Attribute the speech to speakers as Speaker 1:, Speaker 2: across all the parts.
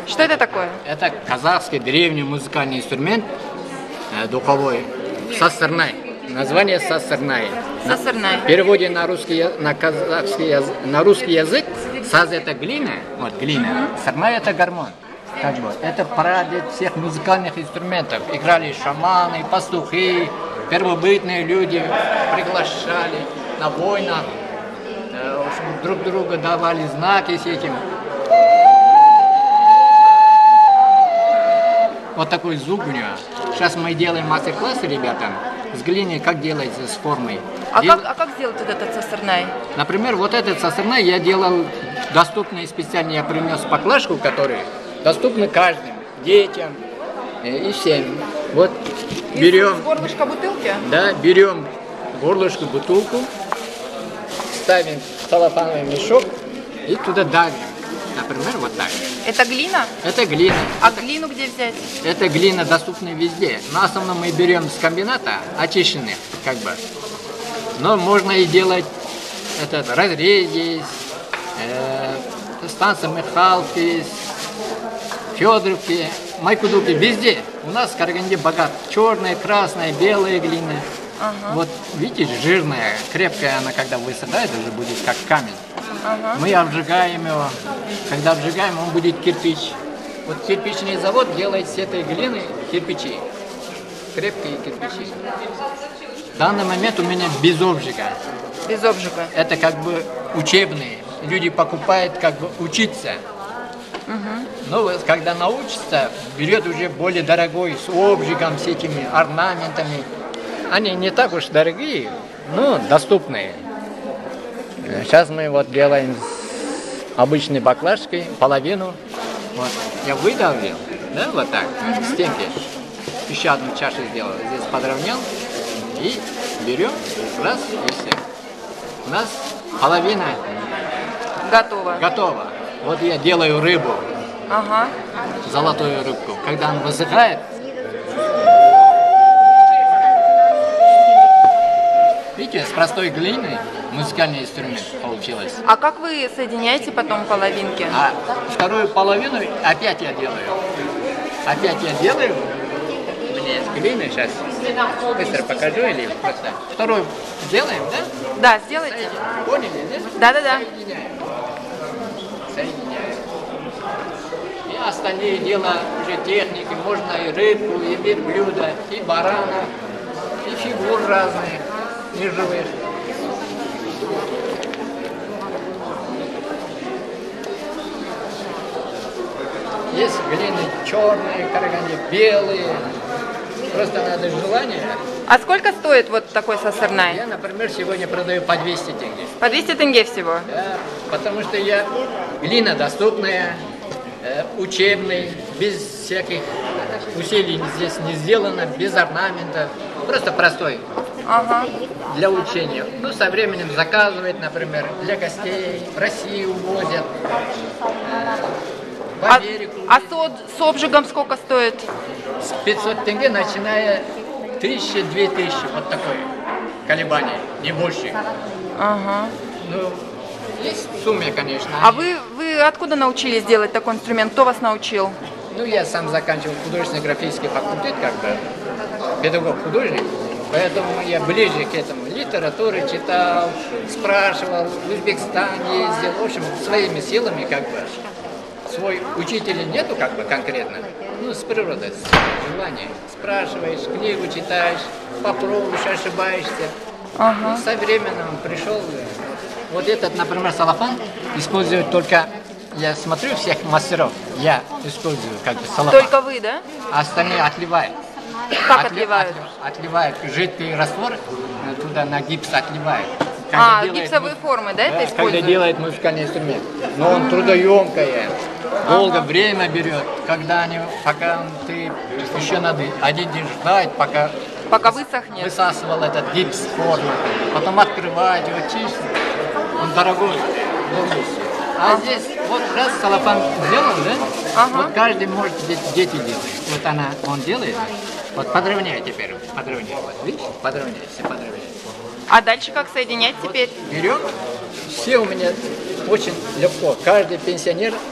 Speaker 1: Что это такое?
Speaker 2: Это казахский древний музыкальный инструмент, духовой, сасырнай. Название сасырнай.
Speaker 1: Сасырнай.
Speaker 2: В переводе на русский, на русский язык саз это глина, вот глина, сырнай это гармон. Как бы, это прадед всех музыкальных инструментов. Играли шаманы, пастухи, первобытные люди, приглашали на войнах, в общем, друг другу давали знаки с этим. Вот такой звук у него. Сейчас мы делаем мастер-классы ребятам с глиной, как делается с формой.
Speaker 1: Как сделать вот этот сасырнай?
Speaker 2: Например, вот этот сасырнай я делал доступный специально, я принес поклажку, который доступны каждому, детям и всем. Вот берем...
Speaker 1: Из горлышка бутылки?
Speaker 2: Да, берем горлышко, бутылку, ставим в целлофановый мешок и туда давим. Например, вот так.
Speaker 1: Это глина?
Speaker 2: Это глина.
Speaker 1: А глину где взять?
Speaker 2: Это глина доступна везде. Но в основном мы берем с комбината, очищенных, как бы. Но можно и делать этот разрез есть, станция Михалки, Федоровки, Майкудуки, везде. У нас в Караганде богат. Черная, красная, белая глина.
Speaker 1: Ага.
Speaker 2: Вот видите, жирная, крепкая она, когда высыхает, уже будет как камень.
Speaker 1: Ага.
Speaker 2: Мы обжигаем его. Когда обжигаем, он будет кирпич. Вот кирпичный завод делает с этой глины кирпичи. Крепкие кирпичи. В данный момент у меня без обжига.
Speaker 1: Без обжига.
Speaker 2: Это как бы учебные. Люди покупают как бы учиться.
Speaker 1: Угу.
Speaker 2: Но вот когда научится, берет уже более дорогой, с обжигом, с этими орнаментами. Они не так уж дорогие, но доступные. Сейчас мы вот делаем с обычной баклажкой половину. Вот. Я выдавил, да, вот так, к стенке. Еще одну чашу сделал. Здесь подровнял. И берем, раз, и все. У нас половина
Speaker 1: готова.
Speaker 2: Готова. Вот я делаю рыбу.
Speaker 1: Ага.
Speaker 2: Золотую рыбку. Когда она высыхает, видите, с простой глиной музыкальный инструмент получилось.
Speaker 1: А как вы соединяете потом половинки?
Speaker 2: А вторую половину опять я делаю. Опять я делаю. У меня есть глина, сейчас быстро покажу или просто. Вторую делаем, да?
Speaker 1: Да, сделайте.
Speaker 2: Поняли, да?
Speaker 1: Да.
Speaker 2: Соединяем. И остальные дела уже техники. Можно и рыбку, и верблюда, и барана, и фигур разных, неживых. Есть глины черные, караганде белые. Просто надо желание.
Speaker 1: А сколько стоит вот такой сасырнай?
Speaker 2: Я, например, сегодня продаю по 200 тенге.
Speaker 1: По 200 тенге всего?
Speaker 2: Да, потому что глина доступная, учебный, без всяких усилий здесь не сделано, без орнамента. Просто простой.
Speaker 1: Ага.
Speaker 2: Для учения. Ну, со временем заказывают, например, для гостей, в Россию увозят, в Америку.
Speaker 1: А с обжигом сколько стоит?
Speaker 2: С 500 тенге, начиная 1000-2000, вот такое колебание, не больше.
Speaker 1: Ага.
Speaker 2: Ну, есть в сумме, конечно.
Speaker 1: А вы откуда научились делать такой инструмент? Кто вас научил?
Speaker 2: Ну, я сам заканчивал художественно-графический факультет, как бы, педагог-художник, поэтому я ближе к этому. Литературы читал, спрашивал, в Узбекистан ездил, в общем, своими силами, как бы. Свой учителя нету, как бы, конкретно. Ну, с природы, с желанием. Спрашиваешь, книгу читаешь, попробуешь, ошибаешься.
Speaker 1: Ага.
Speaker 2: И со временем пришел. Вот этот, например, салафан используют только, я смотрю всех мастеров, я использую как бы салафан.
Speaker 1: Только вы, да?
Speaker 2: А остальные отливают.
Speaker 1: Как отливают?
Speaker 2: Отливают жидкий раствор, туда на гипс отливают.
Speaker 1: Гипсовые формы, да, это используют?
Speaker 2: Когда делает музыкальный инструмент. Но он трудоемкое, долго время берет, пока ты еще надо один день ждать,
Speaker 1: пока высохнет.
Speaker 2: Высасывал этот гипс формы, потом открывать его, чистить. Он дорогой. А здесь вот раз салафан сделан, да?
Speaker 1: Ага.
Speaker 2: Вот каждый может, дети делают. Вот он делает. Вот подровняй теперь, подровняй. Вот, видишь, подровняй, все подровняй.
Speaker 1: А дальше как соединять
Speaker 2: Вот
Speaker 1: теперь?
Speaker 2: берем, все у меня очень легко. Каждый пенсионер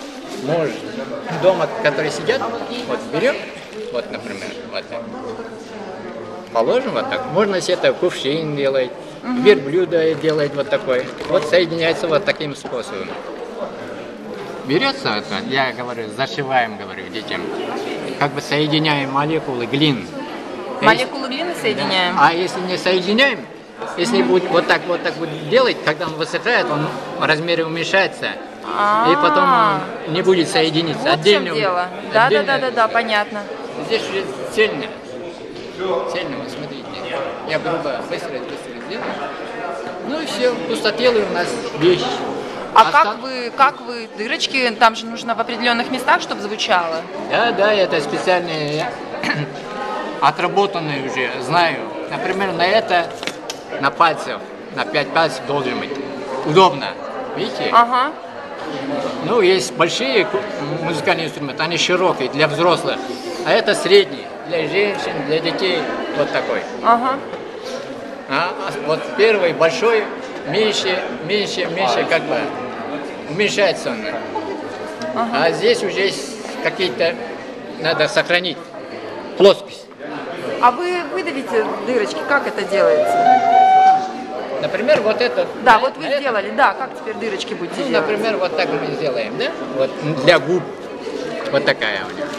Speaker 2: муж дома, которые сидят, вот берем, вот, например, вот так. Положим вот так. Можно себе это кувшин делать, верблюда делать вот такой. Вот соединяется вот таким способом. Берется, вот, я говорю, зашиваем, говорю детям, как бы соединяем молекулы глин.
Speaker 1: Молекулы глины соединяем?
Speaker 2: А если не соединяем, если будет вот так будет делать, когда он высыхает, он в размере уменьшается, и потом он не будет соединиться.
Speaker 1: Вот в чем дело. Да, понятно.
Speaker 2: Здесь уже цельно. Цельно, вот смотрите. Я грубо быстро сделаю. Ну и все, пустотелая у нас вещь.
Speaker 1: А как вы дырочки, там же нужно в определенных местах, чтобы звучало?
Speaker 2: Да, это специальные отработанные уже, знаю. Например, на пальцах, на 5 пальцев должен быть. Удобно. Видите?
Speaker 1: Ага.
Speaker 2: Ну, есть большие музыкальные инструменты, они широкие для взрослых, а это средний для женщин, для детей, вот такой.
Speaker 1: Ага.
Speaker 2: А вот первый большой, меньше, как бы уменьшается он.
Speaker 1: Ага.
Speaker 2: А здесь уже есть какие-то, надо сохранить плоскость.
Speaker 1: А вы выдавите дырочки, как это делается?
Speaker 2: Например, вот это.
Speaker 1: Да, вот вы сделали, да, как теперь дырочки будете делать?
Speaker 2: Например, вот так мы сделаем, да? Вот для губ. Вот такая у меня.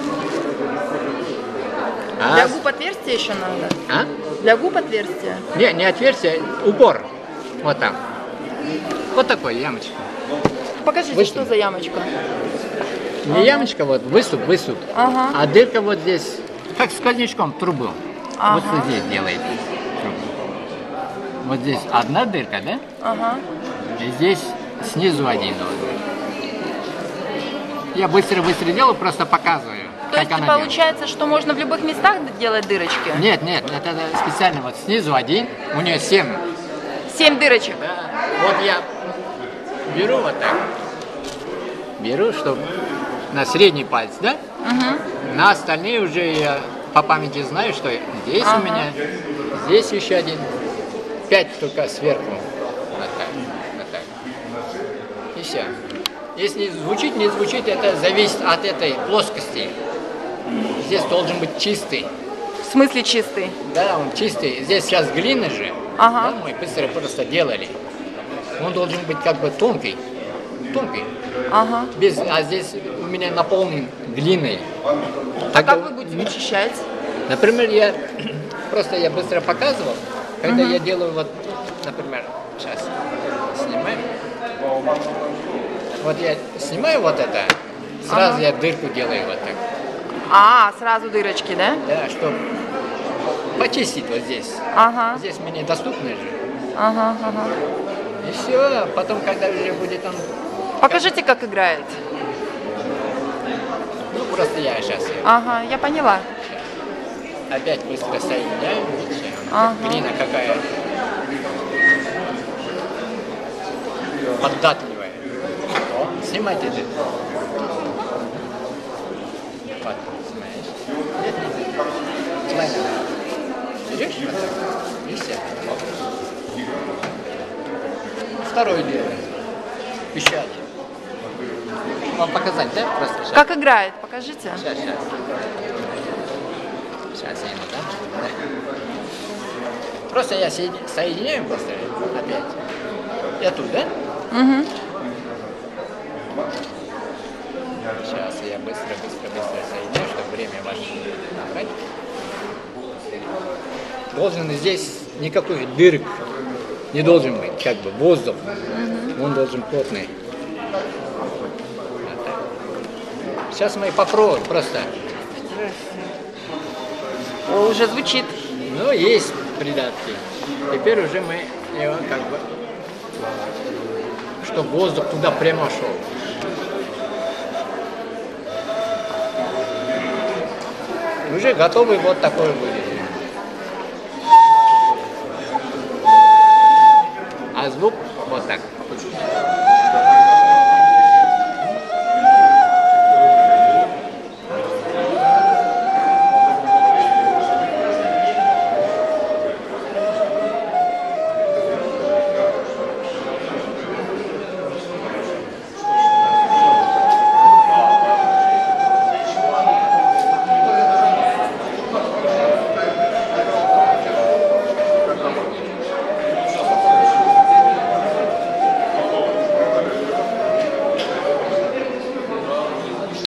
Speaker 1: Для губ отверстие еще надо?
Speaker 2: А?
Speaker 1: Для губ отверстие?
Speaker 2: Не отверстие, упор. Вот там. Вот такой ямочка.
Speaker 1: Покажите,
Speaker 2: выступ.
Speaker 1: Что за ямочка?
Speaker 2: Не ямочка, вот выступ.
Speaker 1: Ага.
Speaker 2: А дырка вот здесь, как сквознячком трубу.
Speaker 1: Ага.
Speaker 2: Вот здесь делает трубу. Вот здесь одна дырка, да?
Speaker 1: Ага.
Speaker 2: И здесь снизу один должен быть. Я быстро делаю, просто показываю.
Speaker 1: То есть получается, что можно в любых местах делать дырочки?
Speaker 2: Нет, это специально вот снизу один, у нее 7.
Speaker 1: 7 дырочек?
Speaker 2: Да. Вот я беру вот так. Беру, чтобы на средний палец, да?
Speaker 1: Угу.
Speaker 2: На остальные уже я по памяти знаю, что здесь у меня, здесь еще один. 5 только сверху. Вот так. И все. Если звучит, не звучит, это зависит от этой плоскости. Здесь должен быть чистый.
Speaker 1: В смысле чистый?
Speaker 2: Да, он чистый. Здесь сейчас глина же.
Speaker 1: Ага.
Speaker 2: Да, мы быстро просто делали. Он должен быть как бы тонкий.
Speaker 1: Ага.
Speaker 2: А здесь у меня наполнен глиной.
Speaker 1: А как вы будете вычищать?
Speaker 2: Например, я быстро показывал, когда я делаю вот, например, сейчас снимаем. Вот я снимаю вот это, сразу я дырку делаю вот так.
Speaker 1: Сразу дырочки, да?
Speaker 2: Да, чтобы почистить вот здесь.
Speaker 1: Ага.
Speaker 2: Здесь мне доступно же.
Speaker 1: Ага.
Speaker 2: И все, потом, когда уже будет он...
Speaker 1: Покажите, как играет.
Speaker 2: Ну, просто я сейчас...
Speaker 1: Ага, я поняла.
Speaker 2: Опять быстро соединяем, видите?
Speaker 1: Ага.
Speaker 2: Глина какая податливая. Снимайте это. Вот, снимаешь. Нет. Берешь вот так. И все. Второй делаем. Еще один. Вам показать, да? Просто сейчас.
Speaker 1: Как играет, покажите.
Speaker 2: Сейчас. Сейчас я ему дам. Просто я соединяю просто опять. Я тут, да?
Speaker 1: Угу.
Speaker 2: Сейчас я быстро соединяю, чтобы время ваше набрать. Должен здесь никакой дырок не должен быть, как бы воздух. Он должен плотный. Вот так. Сейчас мы попробуем просто.
Speaker 1: Уже звучит.
Speaker 2: Ну, есть придатки. Теперь уже мы его как бы, чтобы воздух туда прямо шел. Уже готовый вот такой будет. А звук вот так.